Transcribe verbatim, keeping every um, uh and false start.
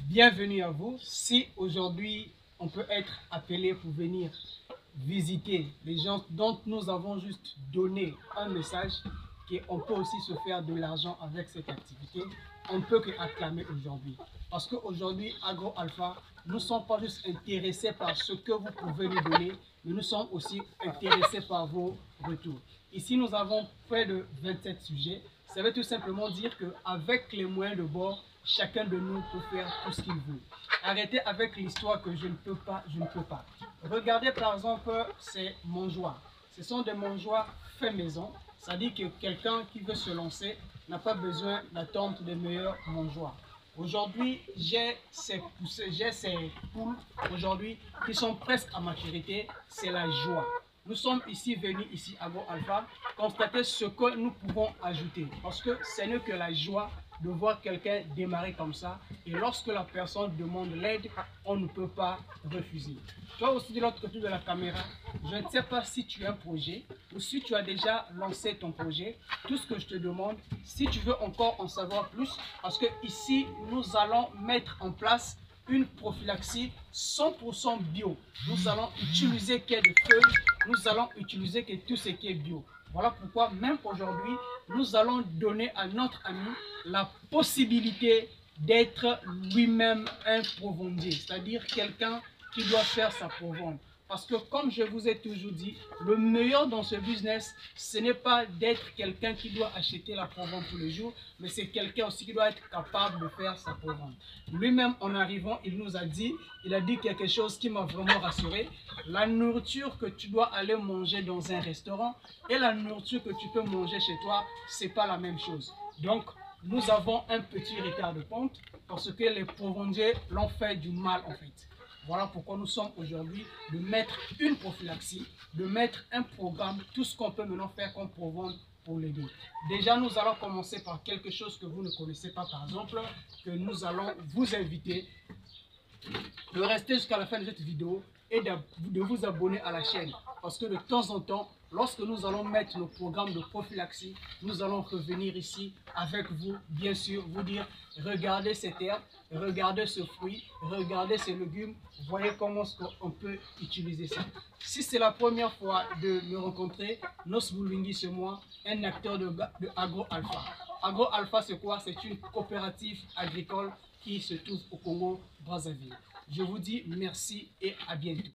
Bienvenue à vous. Si aujourd'hui on peut être appelé pour venir visiter les gens dont nous avons juste donné un message, qu'on peut aussi se faire de l'argent avec cette activité, on ne peut qu'acclamer aujourd'hui. Parce qu'aujourd'hui, AgroAlpha, nous ne sommes pas juste intéressés par ce que vous pouvez nous donner, mais nous sommes aussi intéressés par vos retours. Ici, nous avons près de vingt-sept sujets. Ça veut tout simplement dire qu'avec les moyens de bord, chacun de nous peut faire tout ce qu'il veut. Arrêtez avec l'histoire que je ne peux pas, je ne peux pas. Regardez par exemple ces mangeoires. Ce sont des mangeoires fait maison. Ça dit que quelqu'un qui veut se lancer n'a pas besoin d'attendre des meilleurs mangeoires. Aujourd'hui, j'ai ces, j'ai ces poules aujourd'hui qui sont presque à maturité. C'est la joie. Nous sommes ici venus ici à AgroAlpha constater ce que nous pouvons ajouter. Parce que ce n'est que la joie de voir quelqu'un démarrer comme ça. Et lorsque la personne demande l'aide, on ne peut pas refuser. Toi aussi de l'autre côté de la caméra, je ne sais pas si tu as un projet ou si tu as déjà lancé ton projet. Tout ce que je te demande, si tu veux encore en savoir plus, parce que ici, nous allons mettre en place une prophylaxie cent pour cent bio. Nous allons utiliser qu'il y ait de feuilles, nous allons utiliser que tout ce qui est bio. Voilà pourquoi même aujourd'hui, nous allons donner à notre ami la possibilité d'être lui-même un provondier, c'est-à-dire quelqu'un qui doit faire sa provende. Parce que comme je vous ai toujours dit, le meilleur dans ce business, ce n'est pas d'être quelqu'un qui doit acheter la provende tous les jours, mais c'est quelqu'un aussi qui doit être capable de faire sa provende. Lui-même, en arrivant, il nous a dit, il a dit quelque chose qui m'a vraiment rassuré. La nourriture que tu dois aller manger dans un restaurant et la nourriture que tu peux manger chez toi, ce n'est pas la même chose. Donc, nous avons un petit retard de pente parce que les provendiers l'ont fait du mal en fait. Voilà pourquoi nous sommes aujourd'hui de mettre une prophylaxie, de mettre un programme, tout ce qu'on peut maintenant faire comme provende pour l'aider. Déjà, nous allons commencer par quelque chose que vous ne connaissez pas, par exemple, que nous allons vous inviter de rester jusqu'à la fin de cette vidéo et de vous abonner à la chaîne. Parce que de temps en temps, lorsque nous allons mettre nos programmes de prophylaxie, nous allons revenir ici avec vous, bien sûr, vous dire, regardez cette herbe, regardez ce fruit, regardez ces légumes, voyez comment on peut utiliser ça. Si c'est la première fois de me rencontrer, Nos Boulwingi, c'est moi, un acteur de, de AgroAlpha. AgroAlpha, c'est quoi? C'est une coopérative agricole qui se trouve au Congo, Brazzaville. Je vous dis merci et à bientôt.